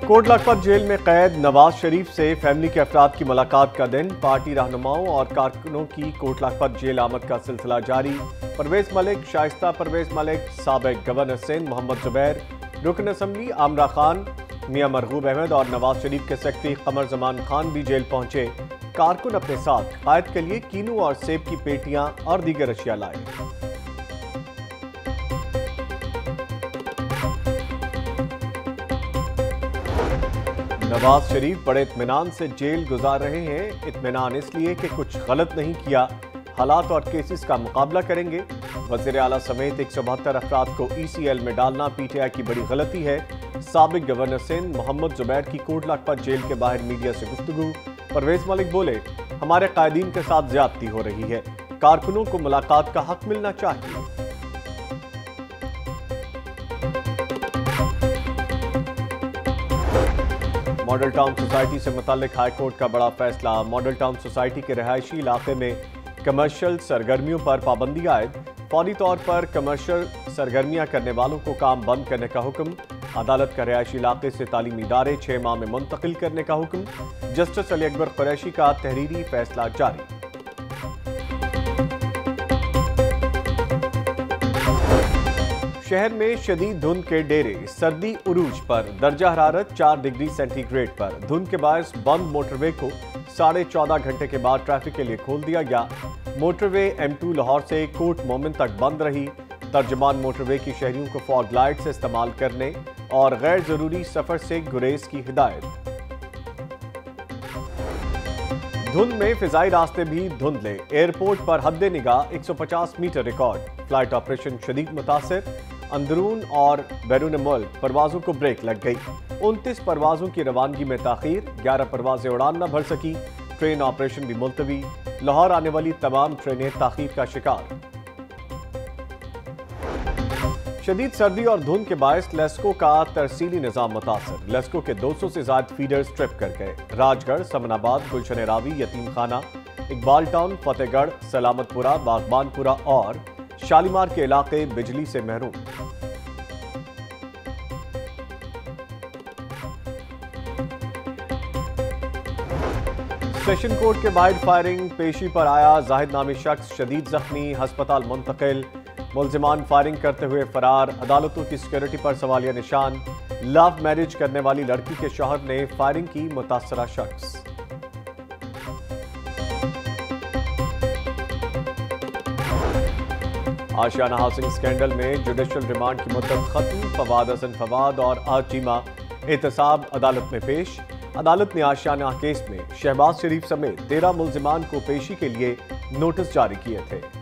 Coat Lakhpat jail में कैद नवाज शरीफ से फैमिली के अफराद की मुलाकात का दिन। पार्टी रहनुमाओं और कारकुनों की कोट लखपत जेल आमद का सिलसिला जारी। परवेज मलिक, शाइस्ता परवेज मलिक, साबिक गवर्नर सिंध मोहम्मद जुबैर, रुकन असम्बली आमरा खान, मियां मरगूब अहमद और नवाज शरीफ के सेक्रेटरी कमर जमान खान भी जेल पहुंचे। कारकुन अपने साथ कैद के लिए कीनू और सेब की पेटियां और दीगर अशिया लाए। नवाज शरीफ बड़े इत्मीनान से जेल गुजार रहे हैं। इत्मीनान इसलिए कि कुछ गलत नहीं किया, हालात और केसेस का मुकाबला करेंगे। वज़ीर आला समेत 172 अफराद को ECL में डालना PTI की बड़ी गलती है। साबिक गवर्नर सिंध मोहम्मद जुबैर की कोट लखपत जेल के बाहर मीडिया से गुफ्तगू। परवेज मलिक बोले, हमारे कायदीन के साथ ज्यादती हो रही है, कारकुनों को मुलाकात का हक मिलना चाहिए। मॉडल टाउन सोसाइटी से मुताल्लिक हाई कोर्ट का बड़ा फैसला। मॉडल टाउन सोसाइटी के रहायशी इलाके में कमर्शियल सरगर्मियों पर पाबंदी आयद। फौरी तौर पर कमर्शियल सरगर्मियां करने वालों को काम बंद करने का हुक्म। अदालत का रहायशी इलाके से तालीमी इदारे 6 माह में मुंतकिल करने का हुक्म। जस्टिस अली अकबर कुरैशी का तहरीरी फैसला जारी। शहर में शदीद धुंध के डेरे, सर्दी उरूज पर, दर्जा हरारत 4 डिग्री सेंटीग्रेड पर। धुंध के बायस बंद मोटरवे को 14.5 घंटे के बाद ट्रैफिक के लिए खोल दिया गया। मोटरवे M2 लाहौर से कोट मोमिन तक बंद रही। तर्जमान मोटरवे की शहरियों को फॉग लाइट से इस्तेमाल करने और गैर जरूरी सफर से गुरेज की हिदायत। धुंध में फिजाई रास्ते भी धुंधले। एयरपोर्ट पर हद्दे निगाह 150 मीटर रिकॉर्ड। फ्लाइट ऑपरेशन शदीद मुतासिर। अंदरून और बैरून मुल्क परवाजों को ब्रेक लग गई। 29 परवाजों की रवानगी में ताखीर। 11 परवाजें उड़ान न भर सकी। ट्रेन ऑपरेशन भी मुलतवी। लाहौर आने वाली तमाम ट्रेनें ताखीर का शिकार। शदीद सर्दी और धुंध के बायस लेस्को का तरसीली निजाम मुतासर। लेस्को के 200 से ज्यादा फीडर्स ट्रिप कर गए। राजगढ़, समनाबाद, गुलशन रावी, यतीम खाना, इकबाल टाउन, फतेहगढ़, सलामतपुरा, बागबानपुरा और शालीमार के इलाके बिजली से महरूम। सेशन कोर्ट के बाहर फायरिंग, पेशी पर आया जाहिद नामी शख्स शदीद जख्मी, हस्पताल मुंतकिल। मुल्जिमान फायरिंग करते हुए फरार। अदालतों की सिक्योरिटी पर सवालिया निशान। लव मैरिज करने वाली लड़की के शौहर ने फायरिंग की मुतासरा शख्स। आशियाना हाउसिंग स्कैंडल में जुडिशल रिमांड की मुद्दत खत्म। फवाद और चीमा एहतसाब अदालत में पेश। अदालत ने आशियाना केस में शहबाज शरीफ समेत 13 मुल्जिमान को पेशी के लिए नोटिस जारी किए थे।